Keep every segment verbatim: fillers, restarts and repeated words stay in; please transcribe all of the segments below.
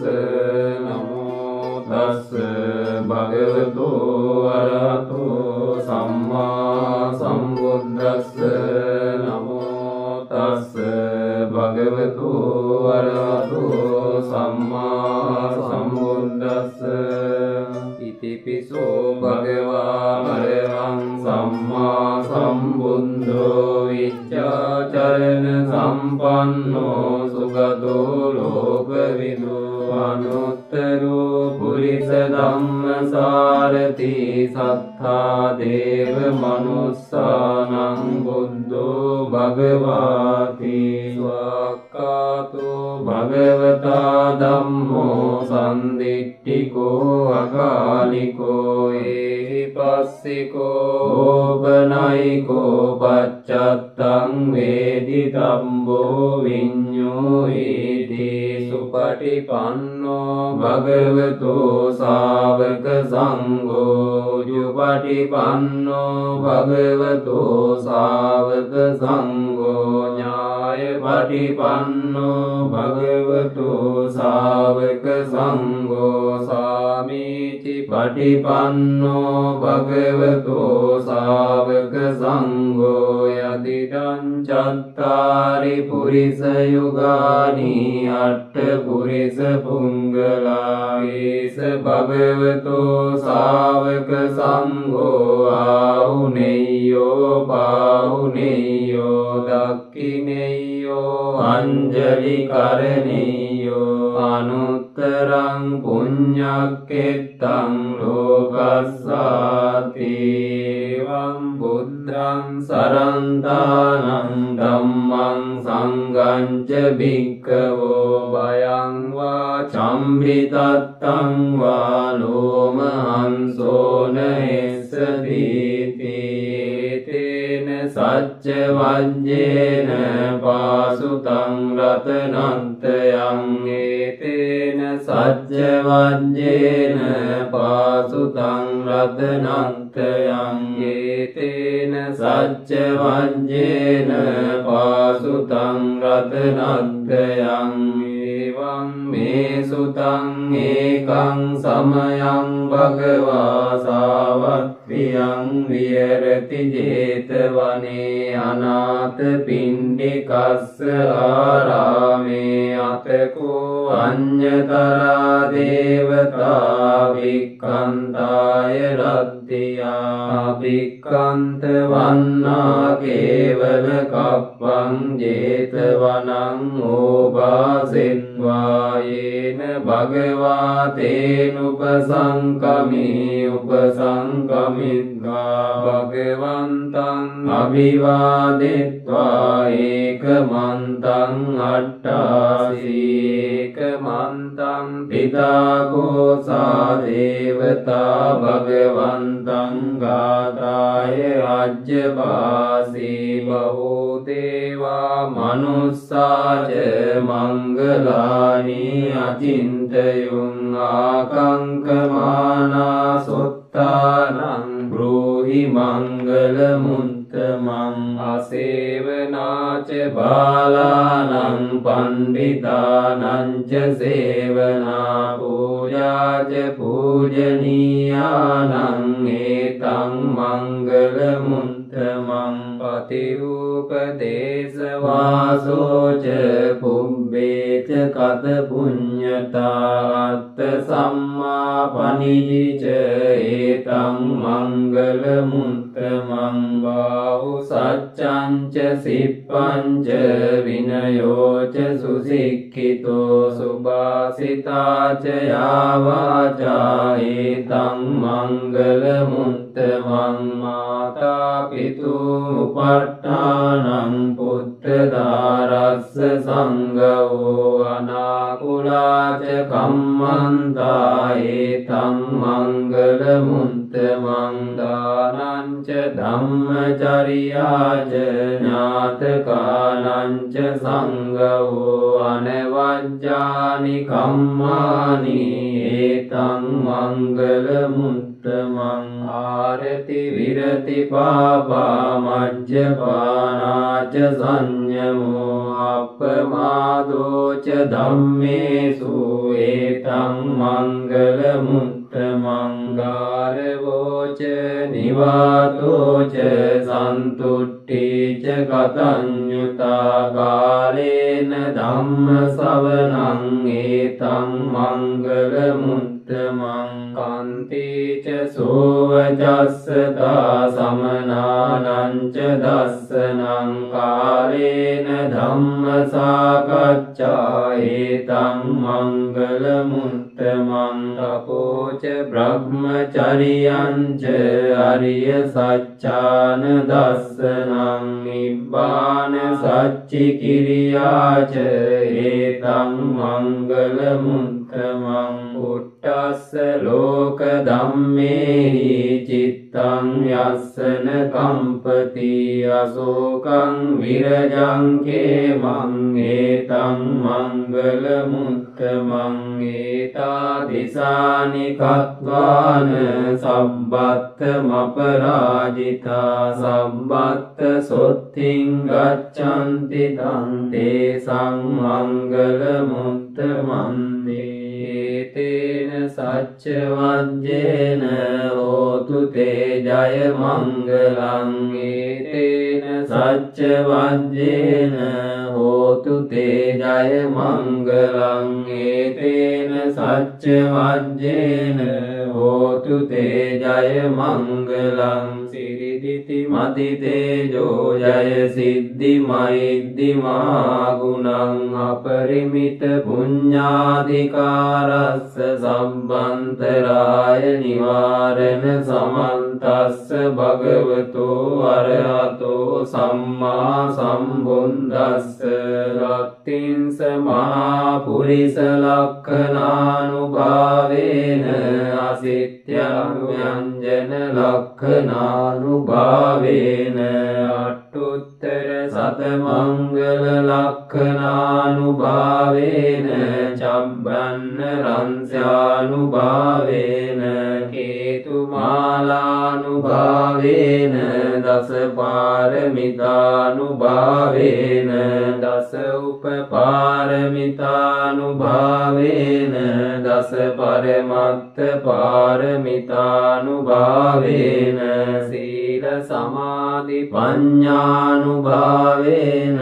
නමෝ තස්ස භගවතු අරහතෝ සම්මා සම්බුද්දස්ස නමෝ තස්ස භගවතු අරහතෝ සම්මා සම්බුද්දස්ස ඉතිපිසෝ භගවා අරහං සම්මා සම්බුද්ධෝ විච්ඡාචරණ සම්පන්නෝ සුගතෝ ලෝකවිදු අනුත්තරෝ පුරිස ධම්මසාරති සත්තා දේව මනුස්සානං බුද්ධෝ භගවාති ස්වාක්ඛාතෝ භගවතා ධම්මෝ සම්දිට්ඨිකෝ අකාලිකෝ ඒහිපස්සිකෝ ඕපනයිකෝ පච්චත්තං වේදිතම්බෝ විඤ්ඤෝ ඉති සුපටිපන්නෝ භගවතෝ ශාවක සංඝෝ යුපටිපන්නෝ භගවතෝ ශාවක සංඝෝ ඥායපටිපන්නෝ භගවතෝ ශාවක සංඝෝ සාමීචි පටිපන්නෝ භගවතෝ ශාවක සංඝෝ යදිදං චත්තාරි පුරිස යුගානි අට්ඨ පුරිස පුංගලා ඒස භගවතෝ ශාවක සංඝෝ ආහුනේයෝ පාහුනේයෝ දක්ඛිනේයෝ අංජලි කරණේයෝ අනුත්තරං පුඤ්ඤක්ඛෙත්තං ලෝකස්සාති එවං බුද්ධං සරන්තානං ධම්මං සංඝං ච භික්ඛවෝ භයං වා චම්බිතත්තං වා ලෝමහංසෝන එස්සදීති තේන සච්ච වජ්ජේන පාසුතං රතනන්තයං ඒතේන සච්ච වජ්ජේන පාසුතං රතනන්තයං ඒතේන සච්ච වජ්ජේන පාසුතං රතනන්තයං එවං මේ සුතං ඒකං සමයං භගවා සාවත්තියං විහෙරති ජේතවනේ අනාථ පිණ්ඩිකස්ස ආරාමේ අතකෝ අඤ්ඤතරා දේවතා වික්ඛන්තාය රත්තියා වික්ඛන්ත වන්නා කේවල කප්පං ජේතවනං ඕපාසෙත්වා යේන භගවා තේන උපසංකමී උපසංකමිත්වා භගවන්තං අභිවාදෙත්වා ඒකමන්තං අට්ඨාසීකමන්තං පිතාකෝසා දේවතා භගවන්තං ගාතාය අජ්ජපාසී බහූ දේවා මනුස්සාච මංගලානි අචින්තයුං ආකංකමානා සොත්තානං බ්‍රෝහි මංගල මුත්තමං අසේවනාච බාලානං පණ්ඩිතානං ච සේවනා පූජාච පූජනීයානං ඒතං මංගල මුත්තමං පතිරූපදේශ වාසෝච පුබ්බේච කත පුඤ්ඤතාත්ත සම්මා පනිජිච ඒතං මංගල මුත්තමං බාහු සච්ඡංච සිප්පංච විනයෝච සුසික්ඛිතෝ සුභාසිතාච යාවාචා ඒතං මංගල මුත්තමං මාතා පිතු උපට්ඨානං පුත්‍ර දාරස්ස සංඝෝ අනාකුලාච කම්මන්තා ඒතං මංගල මුත්තමං දානං ච ධම්මචරියාච ඥාතකානං ච සංඝෝ අනවජ්ජානි කම්මානි ඒතං මංගල මුත්තමං ආරති විරති පාපා මජ්ජපානාච සංයමෝ අප්පමාදෝච ධම්මේසු ඒතං මංගල මුත්තමං ගාරවෝච නිවාතෝච සන්තුට්ඨීච කතඤ්ඤුතා කාලේන ධම්ම ශ්‍රවණං ඒතං මංගල මුත්තමං කාන්තිච සෝවජස්සතා සමනානං ච දස්සනං කාලේන ධම්ම සාකච්ඡා ඒතං මංගල මුත්තමං තපෝච බ්‍රහ්මචරියං ච අරිය සච්ඡාන දස්සනං නිබ්බාන සච්චි කිරියාච ඒතං මංගල මුත්තමං උට්ටස්ස ලෝක ධම්මේහි චිත්තං යස්සන කම්පති අශෝකං විරජං කේමං ඒතං මංගල මුත්තමං ඒතා දිසානි කତ୍වාන සබ්බත්ත මපරාජිතා සබ්බත්ත සොත්තිං ගච්ඡන්ති තං තේසං මංගල මුත්තමං තේන සච්ච වජ්ජේන හෝතු තේ ජය මංගලං ඒතේන සච්ච වජ්ජේන හෝතු තේ ජය මංගලං ඒතේන සච්ච වජ්ජේන හෝතු තේ ජය මංගලං සිරිදිති මති තේජෝ ජය සිද්ධි මහිද්දි මාගුණං අපරිමිත පුඤ්ඤාධිකාරස්ස සම්බන්තරාය නිවාරණ සමන්තස්ස භගවතෝ අරහතෝ සම්මා සම්බුද්දස්ස රත්තින්ස මහා පුරිස ලක්ඛනානුභාවේන අසිත්‍යඤ්ඤන ලක්ඛනානුභාවේන අට්ඨුත්තර සතමංගල ලක්ඛනානුභාවේන චබ්බන්න රංස්‍යානුභාවේන කේතුමාලානුභාවේන දස පාරමිතානුභාවේන දස උපපාරමිතානුභාවේන දස පරමත්ත පාරමිතානුභාවේන සීල සමාධි පඤ්ඤානුභාවේන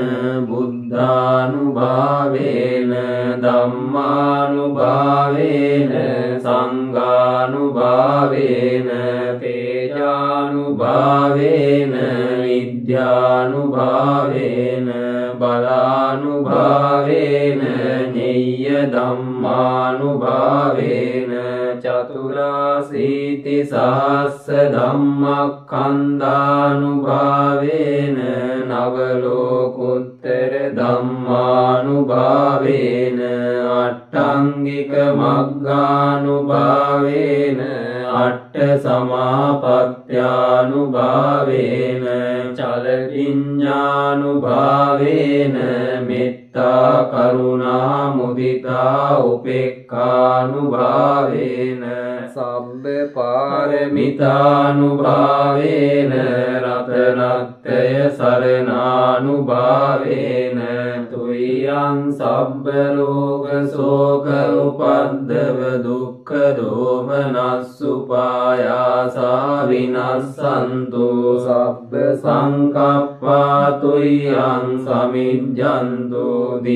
බුද්ධානුභාවේන ධම්මානුභාවේන සංඝානුභාවේන තේජානුභාවේන විද්‍යානුභාවේන බලානුභාවේන ඤෙය්‍ය ධම්මානුභාවේන චතුරාසීති සහස්ස ධම්මක්ඛන්ධානුභාවේන නවලෝකුත්තර ධම්මානුභාවේන අට්ඨංගික මග්ගානුභාවේන අට්ඨ සමාපත්ත්‍යානුභාවේන චල විඤ්ඤානුභාවේන මෙත්තා කරුණා මුදිතා උපේක්ඛානුභාවේන සබ්බ පාරමිතානුභාවේන රතනත්‍රය සරණානුභාවේන තුයං සබ්බ රෝග ශෝක උපද්දව දුක්ඛ දෝමනස්සුපායාසා විනස්සන්තු සබ්බ සංකප්පා තුයං සමිජ්ජන්තු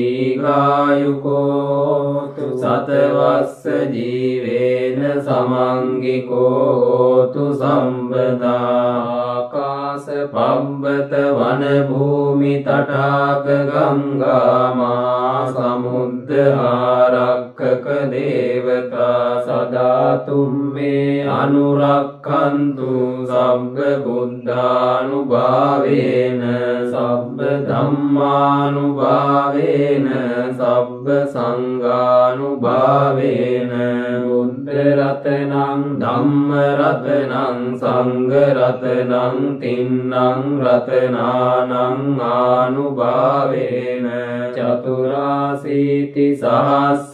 දීඝායුකෝ සතවස්ස ජීවේන සමංගිකෝ හෝතු සම්පදා ආකාශ පබ්බත වන භූමි තටාක ගංගා මා සමුද්ද ආරක්කක දේවතා සදා තුම්මේ අනුරක්ඛන්තු සබ්බ බුද්ධානුභාවේන සබ්බ ධම්මානුභාවේන සබ්බ සංඝානුභාවේන බුද්ධ රතනං ධම්ම රතනං සංඝ රතනං තින්නං රතනානං ආනුභාවේන චතුරාසීති සහස්ස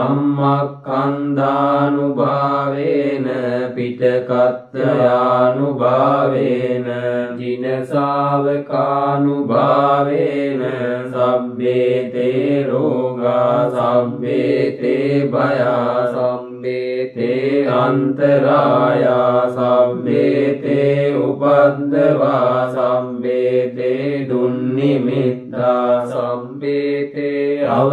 ධම්මක්ඛන්ධානුභාවේන පිටකත්ථයානුභාවේන ජින ශාවකානුභාවේන සබ්බේතේ රෝගා සබ්බේතේ භයා සබ්බේතේ අන්තරායා සබ්බේතේ උපද්දවා සබ්බේතේ දුන්නිමිත්තා සබ්බේතේ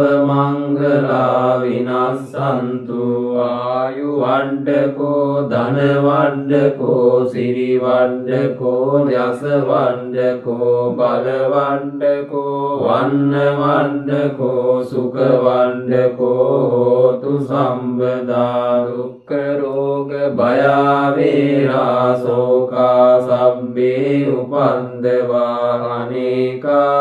අවමංගලා විනස්සන්තු ආයු වණ්ඩකෝ ධන වණ්ඩකෝ සිරි වණ්ඩකෝ යස වණ්ඩකෝ බල වණ්ඩකෝ වන්න වණ්ඩකෝ සුඛ වණ්ඩකෝ හෝතු සම්පදා දුක්ඛ රෝග භය වේරා ශෝකා සබ්බේ උපන්දවා අනේකා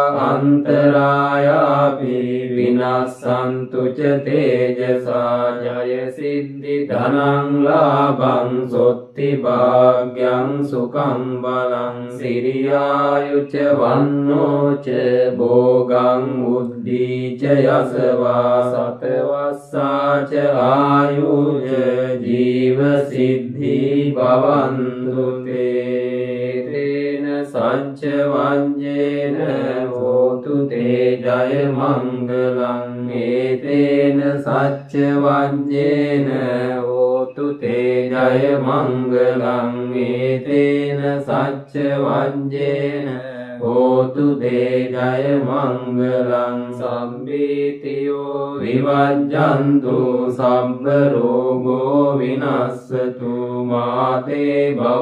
අන්තරායාපි විනස්සන්තු ච තේජසා ජය සිද්ධි ධනං ලාභං සොත්ති භාග්‍යං සුඛං බලං සිරියායුච වන්නෝ ච භෝගං උද්ධී ච යසවා සතවස්සා ච ආයුජ ජීව සිද්ධි භවන්තු තේ තේන සච්ච වංජේන හෝතු තේ ජය මංගලං ඒතේන සච්ච වංජේන හෝතු තේ ජය මංගලං ඒතේන සච්ච වංජේන හෝතු තේ ජය මංගලං සම්බීතියෝ විවජ්ජන්තු සබ්බ රෝගෝ විනස්සතු මාතේ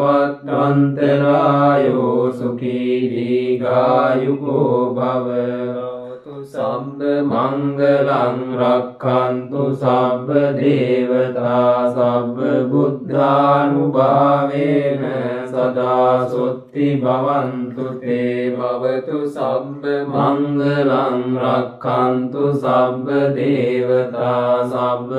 භවත්වන්තරායෝ සුඛී දීඝායුකෝ භව සම්බ මංගලං රක්ඛන්තු සබ්බ දේවතා සබ්බ බුද්ධානුභාවේන සදා සොත්ති භවන්තු තේ භවතු සබ්බ මංගලං රක්ඛන්තු සබ්බ දේවතා සබ්බ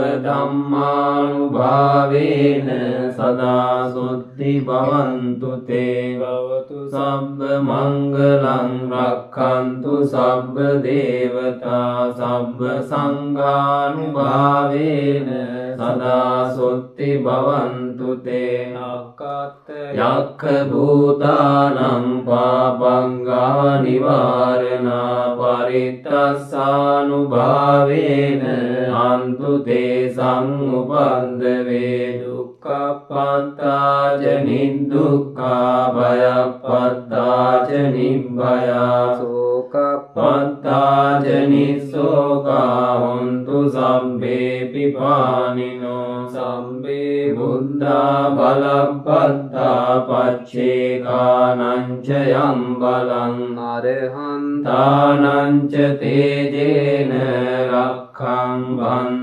ධම්මානුභාවේන සදා සොත්ති භවන්තු තේ භවතු සබ්බ මංගලං රක්ඛන්තු සබ්බ දේවතා සබ්බ සංඝානුභාවේන සදා සොත්ති භවන්තු තේ අක්ඛත් යක්ඛ භූතානං පාපංගා නිවාරණා පරිත්තස්සානුභාවේන අන්තු තේ සංඋපන්දවේ දුක්ඛප්පත්තාච නිදුක්ඛා භයප්පත්තාච නිබ්බයා සෝකප්පත්තාච නිස්සෝකා හොන්තු සම්බේ පිපානිනෝ සම්බේ බුද්ධා බලප්පත්තා පච්චේකානං ච යම් බලං අරහන්තානං ච තේජේන රක්ඛං බන්